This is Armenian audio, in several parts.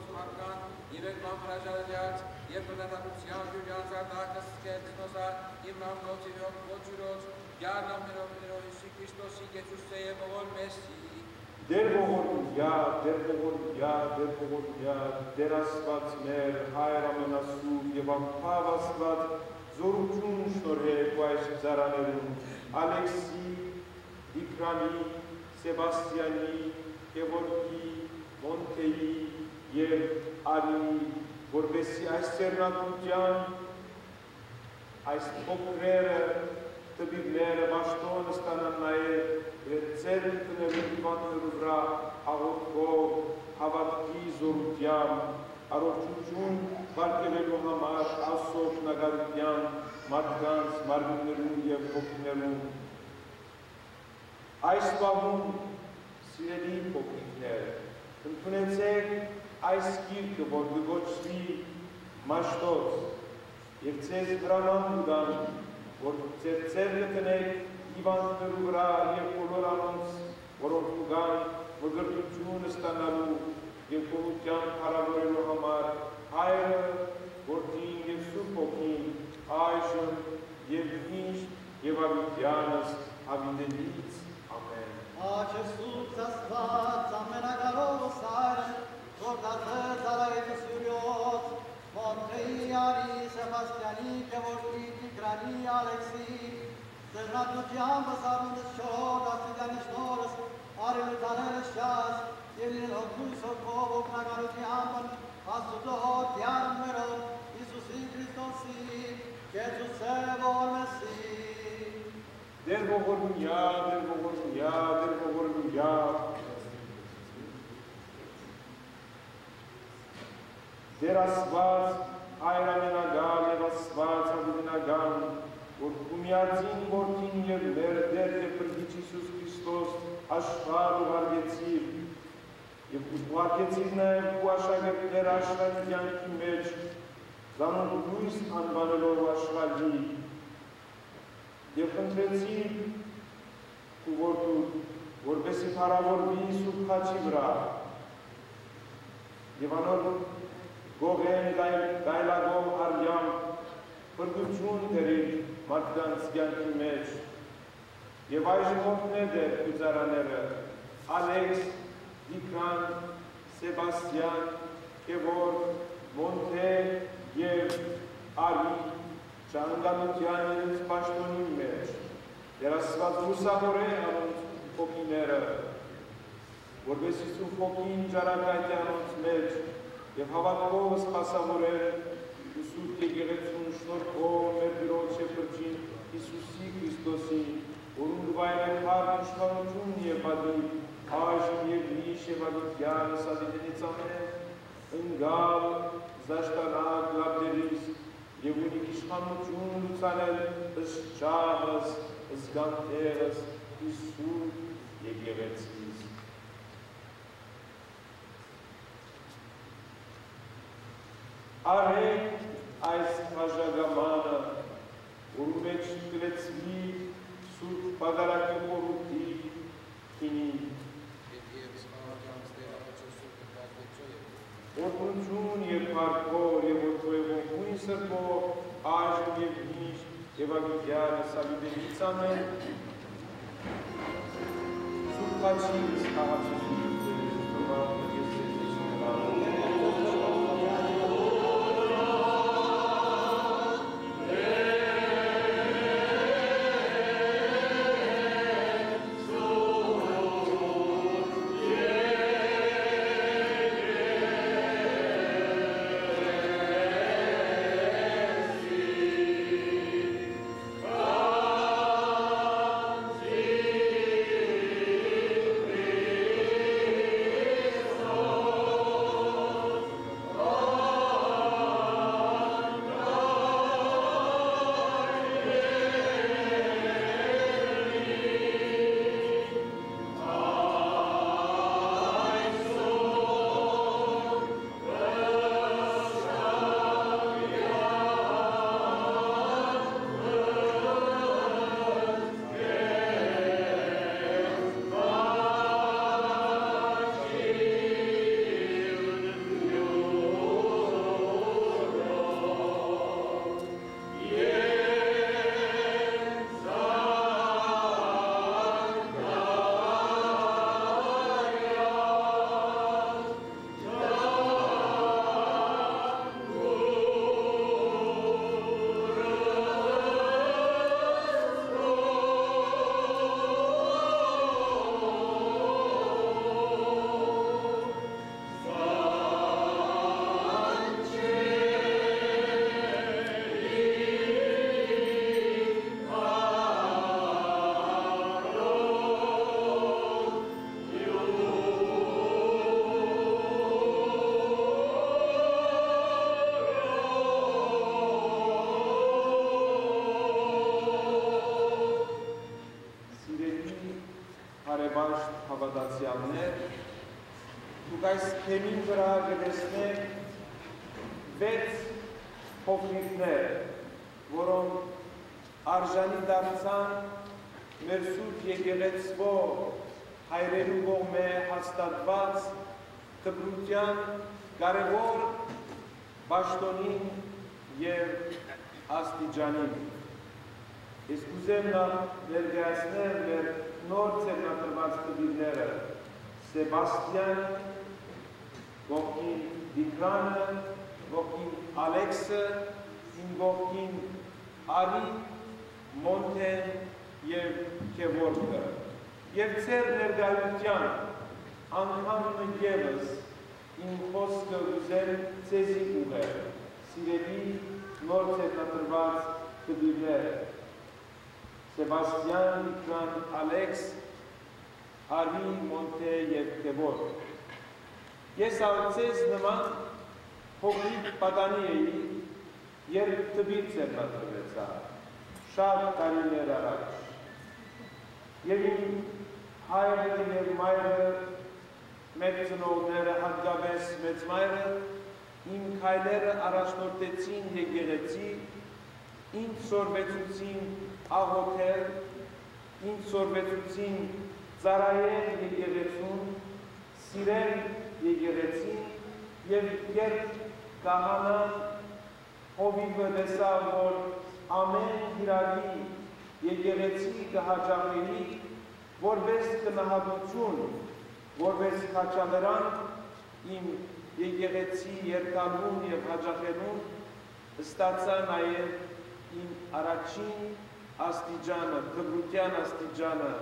Hristos Marcan, Iver Mam Rajaliat, Ierpădata Lucian, Iulian Zardaca, Schertinosa, Imam Noțivion, Pociuroț, Iarna Miro, și Hristos, și Iesus se e măvol Mesii. Derbohorja, derasvat mer, haeramanasu, jevam pavasvat, zoručun šnore, poaș zaranerun, Alexi, Dicrani, Sebastiani, Kevorki, Montei, Ier, Ali, vorbesi aisternatugian, aistpokrere, tăbivlere, bașton, stananae, rețel până vivan ruvra, avotco, avatki zorutiam, arorciuciun, barchevelu hamar, asop, nagarutiam, marcans, margunerun, evpokinerun. Aistvahun, sinelin pokikner, întânețeg, aischir, că vor găgoci maștoți, evțez bramandudan, vor țerțerle tănei, Ivan Tăruvra, Iecolor anunț, Orortugan, Văgărtuciun stanalu, Iecolutian, Haravorelu Hamar, Haeră, Vortin, Iesupochin, Aishon, Evniș, Evavitianăs, Avideniți. Amen. Acestul ți-a amenagaros are, Tordață ți-a Iuliot, Montei, Ari, Sebastiani, Kevorki, Tigrani, Alexi, Zernatuciam, Văsarul de Șor, Astiganișnoros, Are Lutanele Șas, Elin Octui Socovo, Nagarutiam, Asudohot, Iar Mero, Iisusi Hristosi, Iesus se vor Mesi. Derbohornia, Derasvați, Airamenagal, Evasvați, Avimenagal, oricum i-ațin vortin el merder de părghici Iisus Hristos, așa doar vieții. E cu poacheține, cu așa găpter, așa nideam chimeci, dar nu luis anbanelor așa lii. E întreții cu vortul, vorbesc para vorbi sub hacivra. Evanor, Goven, Dailagom, Arliam, Părduciun terin, Martan Sgian Chimeci, Evaj Mofnede, cu țara neră, Alex, Dicran, Sebastian, Kevor, Monte, Iev, Ali, Ceangamutian, Enț Paștonim Meci, era Sfat Musahore, anunț Fochineră, vorbesc sub Fochin, Cearagate, anunț Meci, Evhavatko, Spasavore, Iisus Tegherețun, Șnorco, Merdirot, Șepărcin, Iisusi Hristosi, oriunde vai har, Șnorciun, Evadi, Ajim, Evli, Șevaditian, Savidenița mea, în gal, Zaștanag, Labderis, Evunic, Șhanuciun, Luțanel, Îsceahăs, Îsganterăs, Iisus, Egherețis. Are ais hajagamana, urmeci clețvi, sub pagarake poruti, chini. Ortunciun e parcor, e vortoevo cuinsăco, ajum e vniș, evaghidiară, saludenița mea, sub pacis a acestui Dumnezeu, probabil este deșinărat. տվյալներ, դուք այս թեմին վրա գտեսնեք 6 փոքրիկներ, որոնք արժանի դարձան մեր սուրբ եկեղեցվո հայրերու կողմէ հաստատված դպրության կարևոր պաշտոնին և աստիճանին։ Ես կուզեմ ներկայացնել մեր նոր ցերնատրված տղիները Սեբաստիան, ողքին Դիկրանը, ողքին Ալեքսը, իմ ողքին Արի, Մոնթեն և Քևորգը։ Եվ ձեր ներկայության անգամ ևս իմ խոսքը ուզեմ ձեզի ուղղել, սիրելի նոր ցերնատրված տղիներ Սեբաստիան, Դիկրան, Ալեքս, Արի, Մոնթե և Քևորգ։ Ես ձեզ նման փոքրիկ պատանի էի, երբ տղի ցերնատրվեցա, շատ տարիներ առաջ։ Եվ իմ հայրը և մայրը, մեծ ծնողները, հատկապես մեծ մայրը, իմ քայլերը առաջնորդեցին եկեղեցի, ինձ սորվեցուցին աղոթել, ինձ սորվեցուցին ծառայել եկեղեցուն, սիրել եկեղեցին և երբ կահանան հովիվը տեսավ, որ ամեն իրարի եկեղեցի կհաճախելի, որպես գնահատություն, որպես խաչալերան իմ եկեղեցի երկալուն և հաճախելուն ստացա նաև իմ առաջին աստիճանը, դպրության աստիճանը,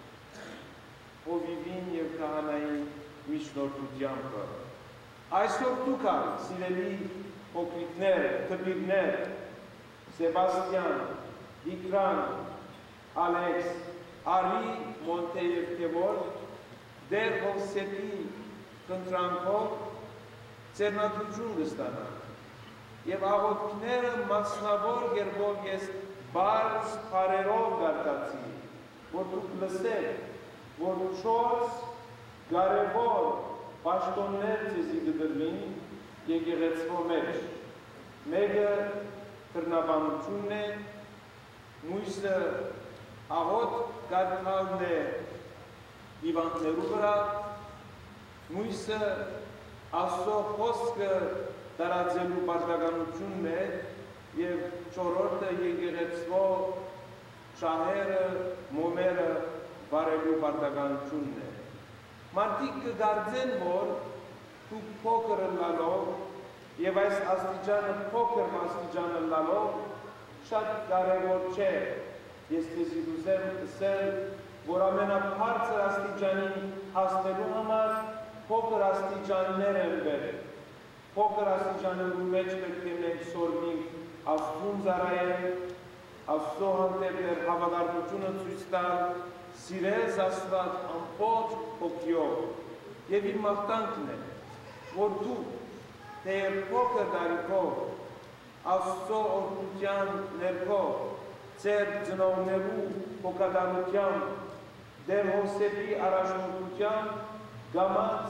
հովիվին և կահանային միջնորդությամբ։ Այսօր դուք սիրելի փոքրիկներ, տղիներ, Սեբաստիան, Դիկրան, Ալեքս, Արի, Մոնթե և Քևորգ, դեր Հովսեփի խնդրանքով ցերնադրություն կստանան։ Եվ աղոթքները մասնավոր կերպով ես բարձ բառերով կարգացի, որ դուք լսեք, որ 4 կարևոր պաշտոններ ձեզի կտրվին եկեղեցվո մեջ։ Մեկը քրնաբանությունն է, մյուսը աղոթք կարգալն է հիվանդներու վրա, մյուսը Աստծո խոսքը տարածելու պարտականությունն է և 4-րդը եկեղեցվո շահերը, մոմերը վարելու պարտականությունն է։ Մարդիկ կգարձեն, որ դուք փոքր լալով և այս աստիճանը փոքր աստիճանը լալով շատ կարևոր չէ։ Ես ձեզի ուզեմ ասել, որ ամենաբարձր աստիճանին հասնելու համար փոքր աստիճաններ են բերել։ Փոքր աստիճաններու մեջ պետք է մենք սորվենք Աստծուն ծառայել, Աստծո հանդեպ մեր հավատարմությունը ցույց տալ, սիրել Աստված ամբողջ հոգիով։ Եվ իմ մաղթանքն է, որ դու թեև փոքր տարիքով Աստծո օրհնության ներքո ձեր ծնողներու հոգատարությամբ դեր Հովսեփի առաջնորդությամբ գամած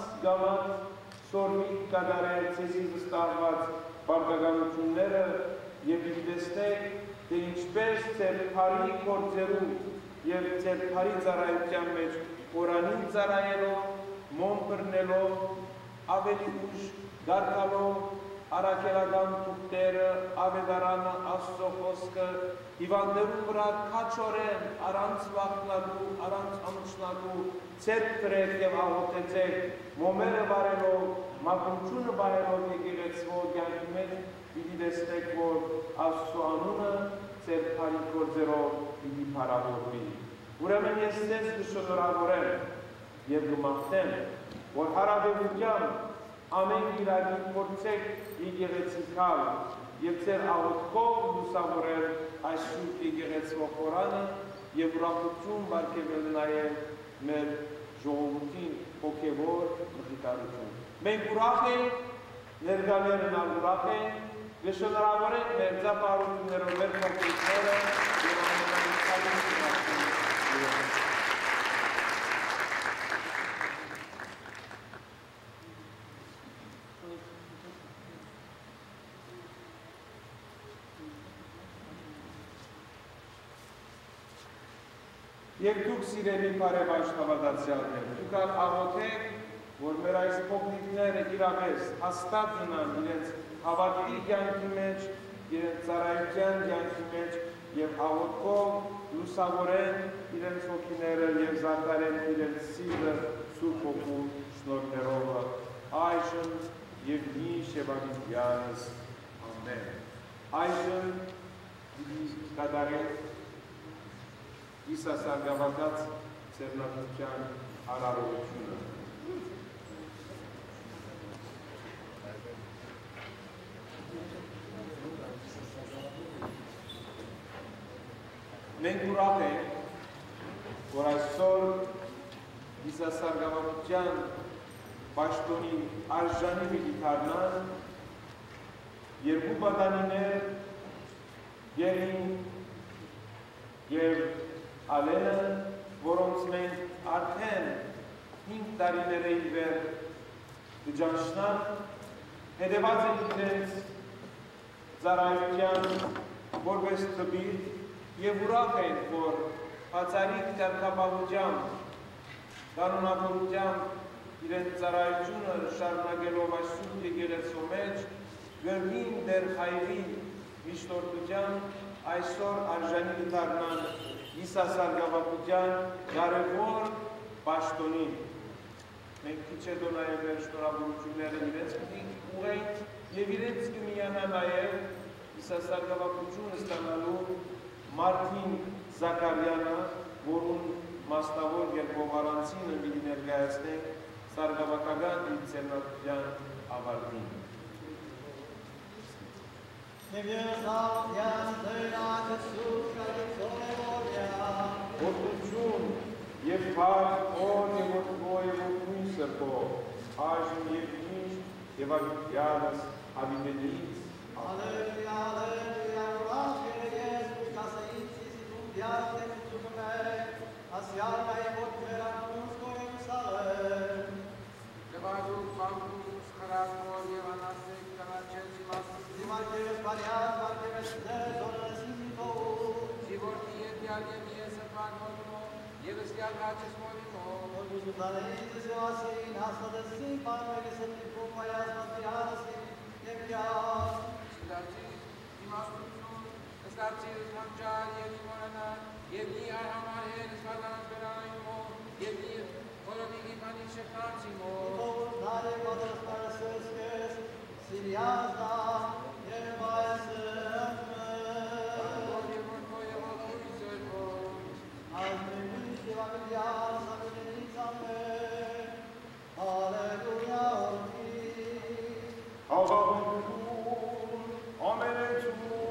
սորվիկ կատարել ձեզի վստահված պարտականությունները և տեսնեք, թե ինչպես ձեր բարի գործերում և ձեր բարի ծառայության մեջ Կորանին ծառայելով, մոմ բռնելով, ավելի ուշ դարձալով առաքելական թուղթերը, ավետարանը, Աստծո խոսքը, հիվանդներու վրա քաջորեն առանց վախենալու, առանց ամուսնալու, ձեռք բերեք և աղոթեցեք, մոմերը վարելով, մաքրությունը վարելով եկեղեցվո կյանքի մեջ, պիտի տեսնեք, որ Աստծո անունը ձեր բարի գործերով պիտի փառավորվի։ Ուրեմն ես ձեզ կշնորհավորեմ և կմաղթեմ, որ հարաբերությամբ ամեն իրարի փորձեք եկեղեցի գալ և ձեր աղոթքով լուսավորել այս սուրբ եկեղեցվո խորանը և ուրախություն բարգեւել նաև մեր ժողովրդին հոգևոր մխիթարություն։ Մենք ուրախ ենք, ներկաներն ուրախ են, կշնորհավորենք մեր ձապարություններով մեր փոքրիկները և ամենամիջական Եվ դուք սիրելի բարև աշխատավարձյալներ, դուք աղոթեք, որ մեր այս փոքրիկները իրապես հաստատ մնան իրենց հավատքի կյանքի մեջ, իրենց ծառայության կյանքի մեջ եւ աղոթքով լուսավորեն իրենց հոգիները եւ զարգարեն իրենց սիրտը Սուրբ Հոգու շնորհներով այժմ եւ միշտ եւ ամենայնս ամեն այժմ կդարեք Իսասարգավակած ծերնակության արարողությունը Մենք ուրախ ենք, որ այսօր Իսասարգավակության պաշտոնի արժանի մի դառնան երկու պատանիներ Գերին եւ Ալենը, որոնց մենք արդեն 5 տարիներ ի վեր դժանշնան, հետևած են իրենց ծառայության որպես տբիր եւ ուրախ ենք, որ բացառիկ կարգապահությամբ, կանոնավորությամբ իրենց ծառայությունը շարունակելով այս Սուրբ Եկեղեցու մեջ, գրքին դեր հայրի միշտորդությամբ այսօր արժանի դառնան Իսասարգավակության կարևոր պաշտոնին։ Մենք քիչ հետո նաև մեր շնորհավորությունները իրենց կուղենք եւ իրենց կմիանա նաև Իսասարգավակությունը ստանալու Մարտին Զաքարյանը, որուն մասնավոր երկողարանցինը մի ներկայացնենք սարգավակական դիցերնատյան ավարտին։ Որդություն և փառք օր և որդվո և որդուն սրբով, այժմ և միշտ և աղյալս ավիմենից։ Ալելույա, ալելույա, ուրախ Ես կասեից Իսիդում դյարդ եղությունում ասյալնա և որդվերանունս կո Երուսալեմ։ Լվադուք, բանկուս, խրակոր և անասեք կանաչեց իմաստից Զիմարկերս բարյատ, բարկերս դեր, զորնես ինքնիտով Զիվորդի և յալ և ես ըպան հորմով և ըսկյալ հաչես մորիմով Որ բուզուտանեից զվասին, հաստատեցին պարմերիս ըտիքում այասնատ դիարասին և յալ Սիդարցիր, իմաստություն, ըստարցիր ըսհամջար և իմորանան և նի արհամար հեր ըսվատանս բերանայումով և նի խորովի իպանի շեքնացիմով Իտով նարեկ պատրաստարսես կես, սիրիազնա և այսըմը Որդվո և որդվույն սրբով Ազմենից և աղյալս ամենից ամեն Ալելույա որդի Աղաղություն, ամենեցում